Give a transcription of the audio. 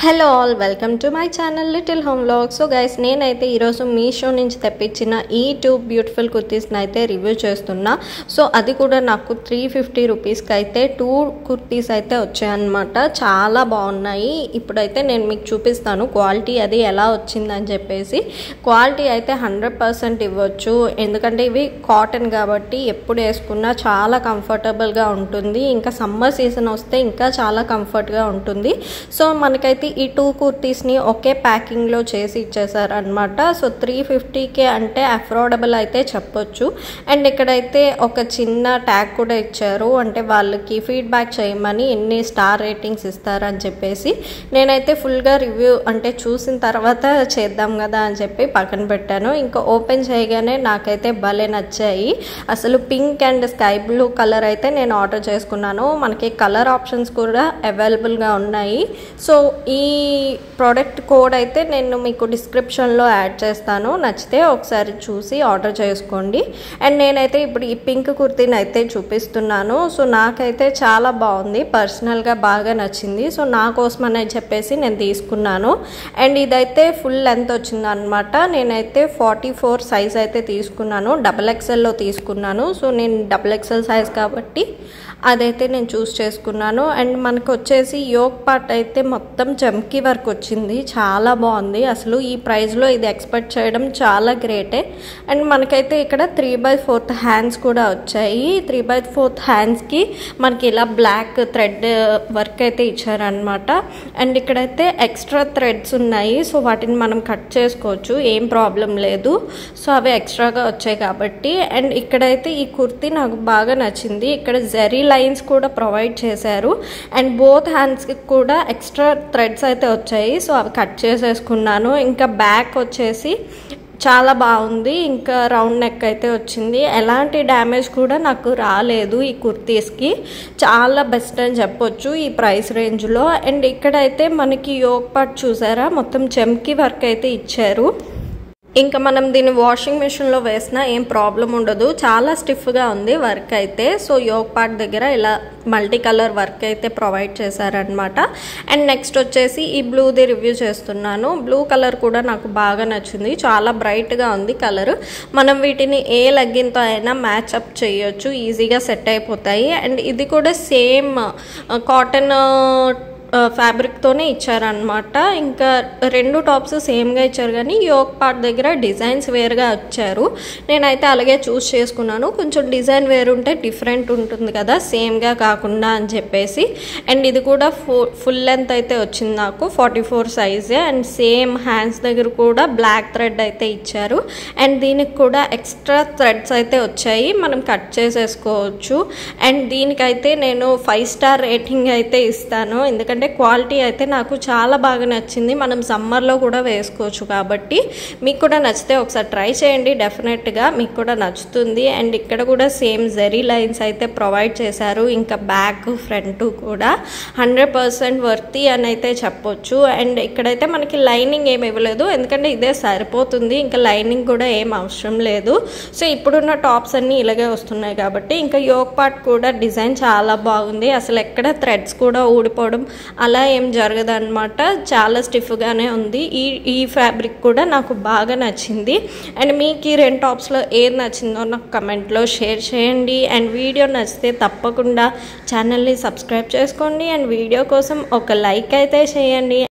Hello all, welcome to my channel little home vlogs. So guys, నేనైతే ఈరోజు మీషో నుంచి తెప్పించిన ఈ 2 బ్యూటిఫుల్ కుర్తీస్ని అయితే రివ్యూ చేస్తున్నా. సో అది కూడా నాకు 350 రూపీస్కి అయితే 2 కుర్తీస్ అయితే వచ్చాయన్నమాట. చాలా బాగున్నాయి. ఇప్పుడైతే నేను మీకు చూపిస్తాను క్వాలిటీ అది ఎలా వచ్చిందని చెప్పేసి. క్వాలిటీ అయితే 100% ఇవ్వచ్చు, ఎందుకంటే ఇవి కాటన్ కాబట్టి ఎప్పుడు వేసుకున్నా చాలా కంఫర్టబుల్గా ఉంటుంది. ఇంకా సమ్మర్ సీజన్ వస్తే ఇంకా చాలా కంఫర్ట్గా ఉంటుంది. సో మనకైతే ఈ 2 కుర్తీస్ని ఒకే ప్యాకింగ్లో చేసి ఇచ్చేసారనమాట. సో 350కే అంటే అఫోర్డబుల్ అయితే చెప్పొచ్చు. అండ్ ఇక్కడైతే ఒక చిన్న ట్యాగ్ కూడా ఇచ్చారు, అంటే వాళ్ళకి ఫీడ్బ్యాక్ చేయమని ఎన్ని స్టార్ రేటింగ్స్ ఇస్తారని చెప్పేసి. నేనైతే ఫుల్గా రివ్యూ అంటే చూసిన తర్వాత చేద్దాం కదా అని చెప్పి పక్కన పెట్టాను. ఇంకా ఓపెన్ చేయగానే నాకైతే భలే నచ్చాయి. అసలు pink and sky blue colour అయితే నేను ఆర్డర్ చేసుకున్నాను. మనకి కలర్ ఆప్షన్స్ కూడా అవైలబుల్గా ఉన్నాయి. సో ఈ ప్రోడక్ట్ కోడ్ అయితే నేను మీకు డిస్క్రిప్షన్లో యాడ్ చేస్తాను, నచ్చితే ఒకసారి చూసి ఆర్డర్ చేసుకోండి. అండ్ నేనైతే ఇప్పుడు ఈ పింక్ కుర్తీని అయితే చూపిస్తున్నాను. సో నాకైతే చాలా బాగుంది, పర్సనల్గా బాగా నచ్చింది. సో నా కోసం అని చెప్పేసి నేను తీసుకున్నాను. అండ్ ఇదైతే ఫుల్ లెంత్ వచ్చింది అనమాట. నేనైతే 44 సైజ్ అయితే తీసుకున్నాను, XXLలో తీసుకున్నాను. సో నేను XXL సైజ్ కాబట్టి అదైతే నేను చూస్ చేసుకున్నాను. అండ్ మనకు వచ్చేసి యోక్ పార్ట్ అయితే మొత్తం చమ్కీ వర్క్ వచ్చింది, చాలా బాగుంది. అసలు ఈ ప్రైస్లో ఇది ఎక్స్పెక్ట్ చేయడం చాలా గ్రేటే. అండ్ మనకైతే ఇక్కడ 3/4 హ్యాండ్స్ కూడా వచ్చాయి. 3/4 హ్యాండ్స్కి మనకి ఇలా బ్లాక్ థ్రెడ్ వర్క్ అయితే ఇచ్చారనమాట. అండ్ ఇక్కడైతే ఎక్స్ట్రా థ్రెడ్స్ ఉన్నాయి, సో వాటిని మనం కట్ చేసుకోవచ్చు, ఏం ప్రాబ్లం లేదు. సో అవి ఎక్స్ట్రాగా వచ్చాయి కాబట్టి. అండ్ ఇక్కడైతే ఈ కుర్తీ నాకు బాగా నచ్చింది. ఇక్కడ జరీ లైన్స్ కూడా ప్రొవైడ్ చేశారు. అండ్ బోత్ హ్యాండ్స్కి కూడా ఎక్స్ట్రా థ్రెడ్స్ అయితే వచ్చాయి, సో అవి కట్ చేసేసుకున్నాను. ఇంకా బ్యాక్ వచ్చేసి చాలా బాగుంది. ఇంకా రౌండ్ నెక్ అయితే వచ్చింది, ఎలాంటి డ్యామేజ్ కూడా నాకు రాలేదు. ఈ కుర్తీస్కి చాలా బెస్ట్ అని చెప్పొచ్చు ఈ ప్రైస్ రేంజ్లో. అండ్ ఇక్కడైతే మనకి యోక్ పార్ట్ చూసారా, మొత్తం చమ్కీ వర్క్ అయితే ఇచ్చారు. ఇంకా మనం దీన్ని వాషింగ్ మిషన్లో వేసినా ఏం ప్రాబ్లం ఉండదు, చాలా స్టిఫ్గా ఉంది వర్క్ అయితే. సో యోక్ పార్ట్ దగ్గర ఇలా మల్టీ కలర్ వర్క్ అయితే ప్రొవైడ్ చేశారనమాట. అండ్ నెక్స్ట్ వచ్చేసి ఈ బ్లూది రివ్యూ చేస్తున్నాను. బ్లూ కలర్ కూడా నాకు బాగా నచ్చింది, చాలా బ్రైట్గా ఉంది కలర్. మనం వీటిని ఏ లెగ్గిన్తో అయినా మ్యాచ్అప్ చేయొచ్చు, ఈజీగా సెట్ అయిపోతాయి. అండ్ ఇది కూడా సేమ్ కాటన్ ఫ్యాబ్రిక్తోనే ఇచ్చారనమాట. ఇంకా 2 టాప్స్ సేమ్గా ఇచ్చారు, కానీ యోక్ పార్ట్ దగ్గర డిజైన్స్ వేరుగా వచ్చారు. నేనైతే అలాగే చూస్ చేసుకున్నాను, కొంచెం డిజైన్ వేరు ఉంటే డిఫరెంట్ ఉంటుంది కదా, సేమ్గా కాకుండా అని చెప్పేసి. అండ్ ఇది కూడా ఫుల్ లెంత్ అయితే వచ్చింది నాకు, 44 సైజే. అండ్ సేమ్ హ్యాండ్స్ దగ్గర కూడా బ్లాక్ థ్రెడ్ అయితే ఇచ్చారు. అండ్ దీనికి కూడా ఎక్స్ట్రా థ్రెడ్స్ అయితే వచ్చాయి, మనం కట్ చేసేసుకోవచ్చు. అండ్ దీనికైతే నేను 5 స్టార్ రేటింగ్ అయితే ఇస్తాను, ఎందుకంటే క్వాలిటీ అయితే నాకు చాలా బాగా నచ్చింది. మనం సమ్మర్లో కూడా వేసుకోవచ్చు కాబట్టి. మీకు కూడా నచ్చితే ఒకసారి ట్రై చేయండి, డెఫినెట్గా మీకు కూడా నచ్చుతుంది. అండ్ ఇక్కడ కూడా సేమ్ జరీ లైన్స్ అయితే ప్రొవైడ్ చేశారు. ఇంకా బ్యాక్ ఫ్రంట్ కూడా 100% వర్తీ అని అయితే చెప్పొచ్చు. అండ్ ఇక్కడైతే మనకి లైనింగ్ ఏమి ఇవ్వలేదు, ఎందుకంటే ఇదే సరిపోతుంది, ఇంకా లైనింగ్ కూడా ఏం అవసరం లేదు. సో ఇప్పుడున్న టాప్స్ అన్నీ ఇలాగే వస్తున్నాయి కాబట్టి. ఇంకా యోక్ పార్ట్ కూడా డిజైన్ చాలా బాగుంది, అసలు ఎక్కడ థ్రెడ్స్ కూడా ఊడిపోవడం అలా ఏం జరగదు అనమాట, చాలా స్టిఫ్గానే ఉంది. ఈ ఫ్యాబ్రిక్ కూడా నాకు బాగా నచ్చింది. అండ్ మీకు ఈ 2 టాప్స్లో ఏది నచ్చిందో నాకు కమెంట్లో షేర్ చేయండి. అండ్ వీడియో నచ్చితే తప్పకుండా ఛానల్ని సబ్స్క్రైబ్ చేసుకోండి. అండ్ వీడియో కోసం ఒక లైక్ అయితే చేయండి.